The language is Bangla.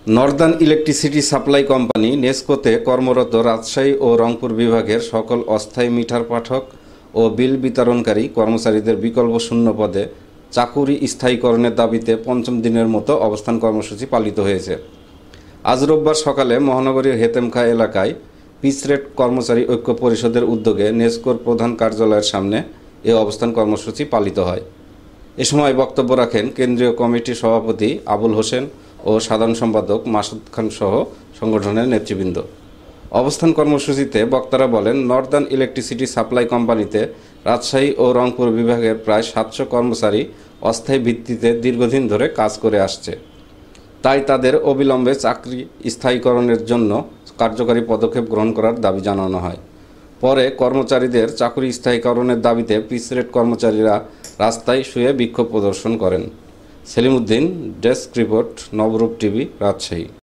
নর্দার্ন ইলেকট্রিসিটি সাপ্লাই কোম্পানি নেসকোতে কর্মরত রাজশাহী ও রংপুর বিভাগের সকল অস্থায়ী মিটার পাঠক ও বিল বিতরণকারী কর্মচারীদের বিকল্প শূন্য পদে চাকুরি স্থায়ীকরণের দাবিতে পঞ্চম দিনের মতো অবস্থান কর্মসূচি পালিত হয়েছে। আজ রোববার সকালে মহানগরীর হেতেমখা এলাকায় পিচরেট কর্মচারী ঐক্য পরিষদের উদ্যোগে নেসকোর প্রধান কার্যালয়ের সামনে এ অবস্থান কর্মসূচি পালিত হয়। এ সময় বক্তব্য রাখেন কেন্দ্রীয় কমিটির সভাপতি আবুল হোসেন ও সাধারণ সম্পাদক মাসুদ খান সহ সংগঠনের নেতৃবৃন্দ। অবস্থান কর্মসূচিতে বক্তারা বলেন, নর্দার্ন ইলেকট্রিসিটি সাপ্লাই কোম্পানিতে রাজশাহী ও রংপুর বিভাগের প্রায় 700 কর্মচারী অস্থায়ী ভিত্তিতে দীর্ঘদিন ধরে কাজ করে আসছে। তাই তাদের অবিলম্বে চাকরি স্থায়ীকরণের জন্য কার্যকরী পদক্ষেপ গ্রহণ করার দাবি জানানো হয়। পরে কর্মচারীদের চাকরি স্থায়ীকরণের দাবিতে পিচরেট কর্মচারীরা রাস্তায় শুয়ে বিক্ষোভ প্রদর্শন করেন। Selim Uddin, desk report, Nabarup TV, Rajshahi.